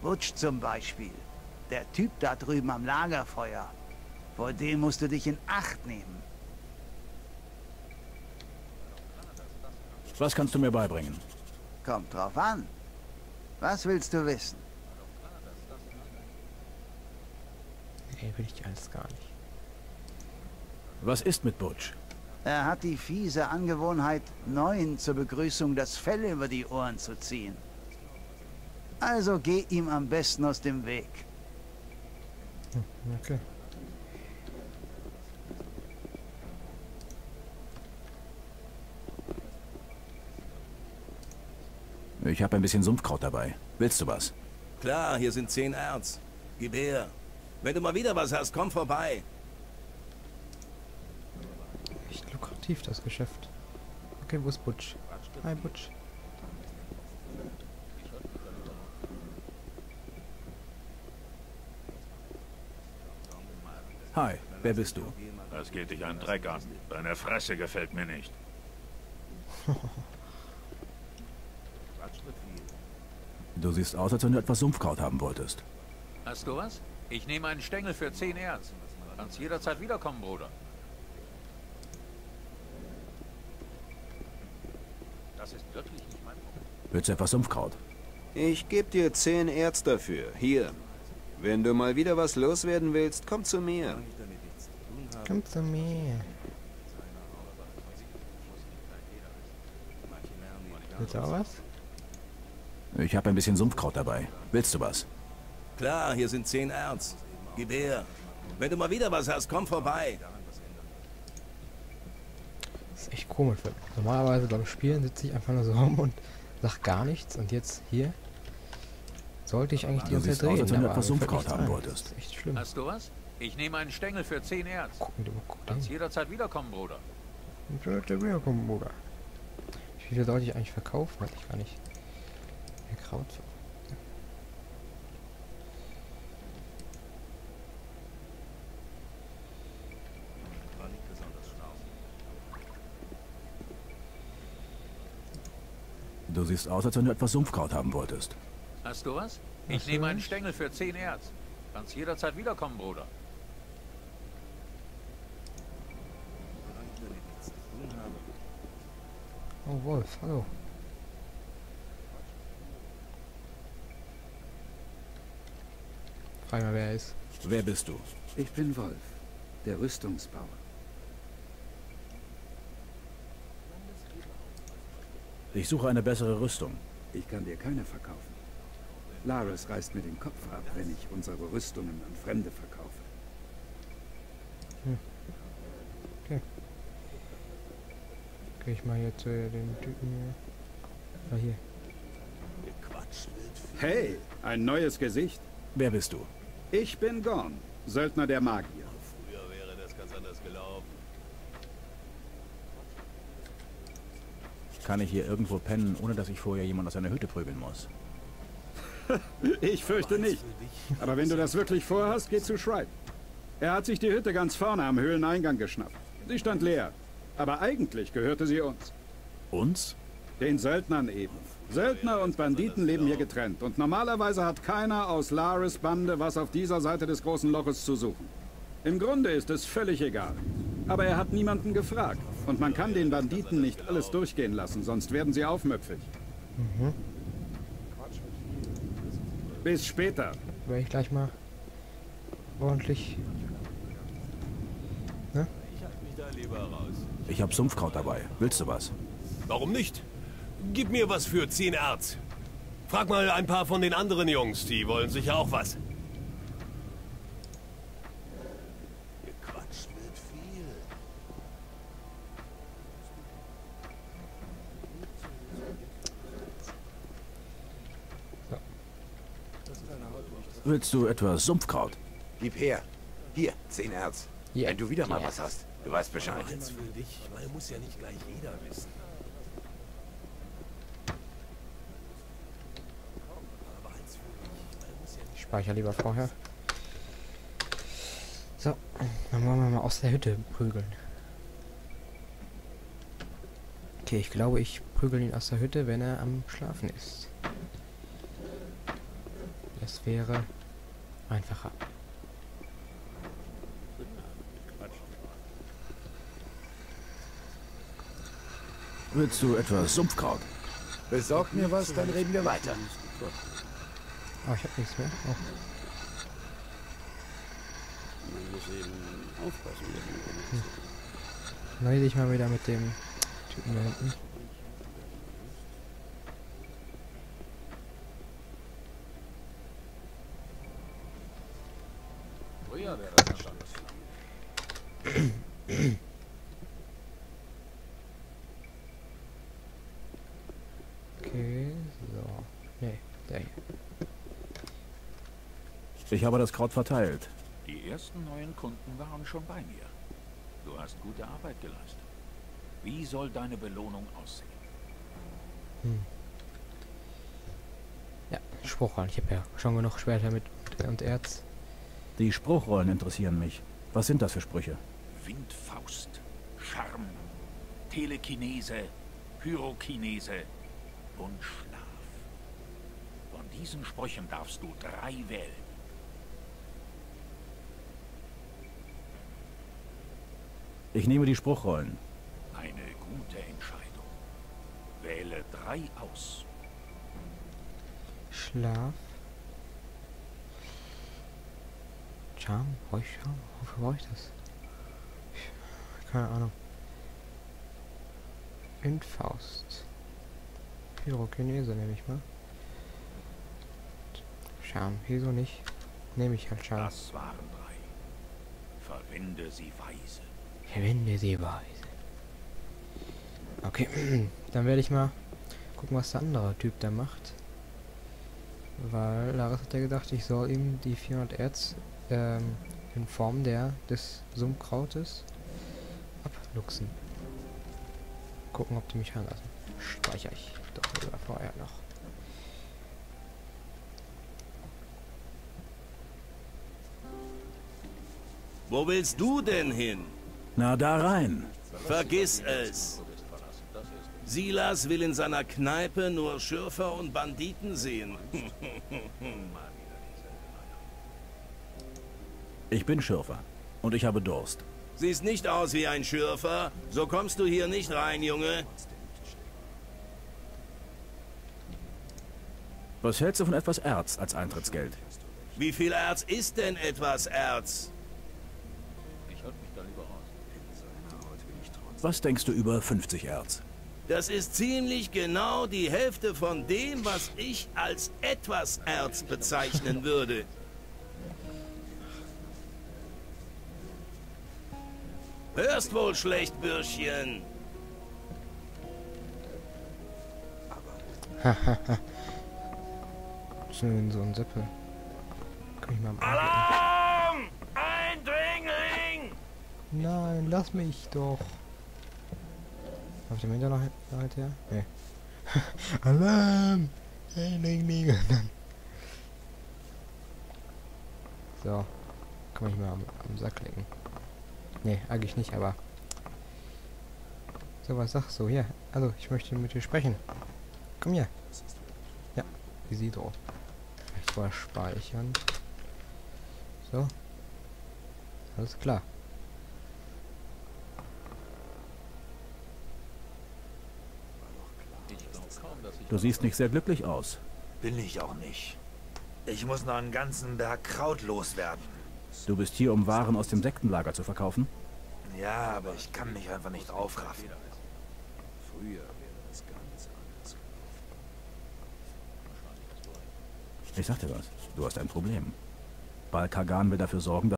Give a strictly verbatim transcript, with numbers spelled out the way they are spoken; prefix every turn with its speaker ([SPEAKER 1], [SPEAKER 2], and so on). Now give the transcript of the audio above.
[SPEAKER 1] Butch zum Beispiel. Der Typ da drüben am Lagerfeuer. Vor dem musst du dich in Acht nehmen.
[SPEAKER 2] Was kannst du mir beibringen?
[SPEAKER 1] Kommt drauf an. Was willst du wissen?
[SPEAKER 3] Ey, will ich alles gar nicht.
[SPEAKER 2] Was ist mit Butch?
[SPEAKER 1] Er hat die fiese Angewohnheit, Neuen zur Begrüßung das Fell über die Ohren zu ziehen. Also geh ihm am besten aus dem Weg.
[SPEAKER 3] Hm, okay.
[SPEAKER 2] Ich habe ein bisschen Sumpfkraut dabei. Willst du was?
[SPEAKER 4] Klar, hier sind zehn Erz. Gib her. Wenn du mal wieder was hast, komm vorbei.
[SPEAKER 3] Echt lukrativ, das Geschäft. Okay, wo ist Butch? Hi, Butch.
[SPEAKER 2] Hi, wer bist du?
[SPEAKER 5] Das geht dich einen Dreck an. Deine Fresse gefällt mir nicht.
[SPEAKER 2] Du siehst aus, als wenn du etwas Sumpfkraut haben wolltest.
[SPEAKER 6] Hast du was? Ich nehme einen Stängel für zehn Erz. Kannst jederzeit wiederkommen, Bruder. Das ist wirklich nicht mein Problem.
[SPEAKER 2] Willst du etwas Sumpfkraut?
[SPEAKER 7] Ich gebe dir zehn Erz dafür. Hier. Wenn du mal wieder was loswerden willst, komm zu mir.
[SPEAKER 3] Komm zu mir. Willst du auch was?
[SPEAKER 2] Ich habe ein bisschen Sumpfkraut dabei. Willst du was?
[SPEAKER 4] Klar, hier sind zehn Erz. Gib her. Wenn du mal wieder was hast, komm vorbei.
[SPEAKER 3] Das ist echt komisch. Weil normalerweise beim Spielen sitze ich einfach nur so rum und sag gar nichts. Und jetzt hier sollte ich eigentlich die
[SPEAKER 2] Du
[SPEAKER 3] ganze
[SPEAKER 2] siehst
[SPEAKER 3] Zeit
[SPEAKER 2] aus,
[SPEAKER 3] reden.
[SPEAKER 2] als wenn du
[SPEAKER 3] aber
[SPEAKER 2] etwas
[SPEAKER 3] mir fällt
[SPEAKER 2] Sumpfkraut
[SPEAKER 3] nichts
[SPEAKER 2] haben
[SPEAKER 3] ein.
[SPEAKER 2] wolltest.
[SPEAKER 3] Das ist echt schlimm.
[SPEAKER 6] Hast du was? Ich nehme einen Stängel für zehn Erz.
[SPEAKER 3] Gucken, du guck
[SPEAKER 6] Kannst
[SPEAKER 3] hin.
[SPEAKER 6] jederzeit wiederkommen, Bruder.
[SPEAKER 3] Willkommen, Bruder. Wie viel sollte ich eigentlich verkaufen? Weiß ich gar nicht. Mehr Kraut.
[SPEAKER 2] Du siehst aus, als wenn du etwas Sumpfkraut haben wolltest.
[SPEAKER 6] Hast du was? Ich
[SPEAKER 3] Hast du
[SPEAKER 6] nehme
[SPEAKER 3] was?
[SPEAKER 6] einen Stängel für zehn Erz. Kannst jederzeit wiederkommen, Bruder.
[SPEAKER 3] Oh, Wolf, hallo. Frag mal, wer er ist.
[SPEAKER 2] Wer bist du?
[SPEAKER 8] Ich bin Wolf, der Rüstungsbauer.
[SPEAKER 2] Ich suche eine bessere Rüstung.
[SPEAKER 8] Ich kann dir keine verkaufen. Laris reißt mir den Kopf ab, wenn ich unsere Rüstungen an Fremde verkaufe.
[SPEAKER 3] Geh ich mal hier zu den Typen hier. Ah, hier.
[SPEAKER 8] Hey, ein neues Gesicht.
[SPEAKER 2] Wer bist du?
[SPEAKER 8] Ich bin Gorn, Söldner der Magier.
[SPEAKER 4] Früher wäre das ganz anders gelaufen.
[SPEAKER 2] Kann ich hier irgendwo pennen, ohne dass ich vorher jemand aus einer Hütte prügeln muss?
[SPEAKER 8] Ich fürchte nicht. Aber wenn du das wirklich vorhast, geh zu Shrike. Er hat sich die Hütte ganz vorne am Höhleneingang geschnappt. Sie stand leer. Aber eigentlich gehörte sie uns.
[SPEAKER 2] Uns?
[SPEAKER 8] Den Söldnern eben. Söldner und Banditen leben hier getrennt. Und normalerweise hat keiner aus Laris Bande was auf dieser Seite des großen Loches zu suchen. Im Grunde ist es völlig egal. Aber er hat niemanden gefragt. Und man kann den Banditen nicht alles durchgehen lassen, sonst werden sie aufmüpfig.
[SPEAKER 3] Mhm.
[SPEAKER 8] Bis später.
[SPEAKER 3] Werde ich gleich mal ordentlich. Ne?
[SPEAKER 4] Ich halte mich da lieber raus.
[SPEAKER 2] Ich habe Sumpfkraut dabei. Willst du was?
[SPEAKER 9] Warum nicht? Gib mir was für zehn Erz. Frag mal ein paar von den anderen Jungs, die wollen sicher auch was.
[SPEAKER 4] Gequatscht wird viel.
[SPEAKER 2] Willst du etwas Sumpfkraut?
[SPEAKER 10] Gib her. Hier, zehn Erz.
[SPEAKER 3] Yeah.
[SPEAKER 10] Wenn du wieder mal
[SPEAKER 3] Yeah.
[SPEAKER 10] was hast, du weißt Bescheid.
[SPEAKER 9] Eins für dich, weil muss ja nicht gleich jeder wissen.
[SPEAKER 3] Ich speichere lieber vorher. So, dann wollen wir mal aus der Hütte prügeln. Okay, ich glaube, ich prügel ihn aus der Hütte, wenn er am Schlafen ist. Es wäre einfacher.
[SPEAKER 2] Willst du etwas Sumpfkraut?
[SPEAKER 10] Besorg mir was, dann reden wir weiter.
[SPEAKER 3] Oh, ich hab nichts mehr. Oh. Hm. Dann rede ich mal wieder mit dem Typen da hinten.
[SPEAKER 6] Früher wäre das anders.
[SPEAKER 3] Okay, so. Nee, der hier.
[SPEAKER 2] Ich habe das Kraut verteilt.
[SPEAKER 5] Die ersten neuen Kunden waren schon bei mir. Du hast gute Arbeit geleistet. Wie soll deine Belohnung aussehen?
[SPEAKER 3] Hm. Ja, Spruchrollen. Ich habe ja schon genug später mit und Erz.
[SPEAKER 2] Die Spruchrollen interessieren mich. Was sind das für Sprüche?
[SPEAKER 5] Windfaust, Charme, Telekinese, Pyrokinese und Schlaf. Von diesen Sprüchen darfst du drei wählen.
[SPEAKER 2] Ich nehme die Spruchrollen.
[SPEAKER 5] Eine gute Entscheidung. Wähle drei aus.
[SPEAKER 3] Schlaf. Charme? Heuscharme? Wofür brauche ich das? Keine Ahnung. Windfaust. Pyrokinese nehme ich mal. Charme. Wieso nicht? Nehme ich halt Charme.
[SPEAKER 5] Das waren drei. Verwende sie weise.
[SPEAKER 3] Verwende sie weise. Okay, dann werde ich mal gucken, was der andere Typ da macht. Weil Laris hat ja gedacht, ich soll ihm die vierhundert Erz ähm, in Form der des Sumpfkrautes abluchsen. Gucken, ob die mich ranlassen. Speichere ich doch lieber vorher noch.
[SPEAKER 4] Wo willst du denn hin?
[SPEAKER 2] Na, da rein.
[SPEAKER 4] Vergiss es. Silas will in seiner Kneipe nur Schürfer und Banditen sehen.
[SPEAKER 2] Ich bin Schürfer. Und ich habe Durst.
[SPEAKER 4] Siehst nicht aus wie ein Schürfer. So kommst du hier nicht rein, Junge.
[SPEAKER 2] Was hältst du von etwas Erz als Eintrittsgeld?
[SPEAKER 4] Wie viel Erz ist denn etwas Erz?
[SPEAKER 6] Ich halte mich da lieber raus.
[SPEAKER 2] Was denkst du über fünfzig Erz?
[SPEAKER 4] Das ist ziemlich genau die Hälfte von dem, was ich als etwas Erz bezeichnen würde. Hörst wohl schlecht, Bürschchen.
[SPEAKER 3] Hahaha. So ein Seppel. Kann ich mal am
[SPEAKER 4] Alarm! Eindringling!
[SPEAKER 3] Nein, lass mich doch. Auf dem Hinter noch hinterher? Nee. Alarm! Eindringling! So. Kann man mich mal am, am Sack legen. Nee, eigentlich nicht, aber... So, was sagst du? Hier. Also, ich möchte mit dir sprechen. Komm hier. Ja, Isidro. Vielleicht vorher speichern. So. Alles klar.
[SPEAKER 2] Du siehst nicht sehr glücklich aus.
[SPEAKER 10] Bin ich auch nicht. Ich muss noch einen ganzen Berg Kraut loswerden.
[SPEAKER 2] Du bist hier, um Waren aus dem Sektenlager zu verkaufen?
[SPEAKER 10] Ja, aber ich kann mich einfach nicht aufraffen.
[SPEAKER 2] Ich sag dir was, du hast ein Problem. Bal Kagan will dafür sorgen, dass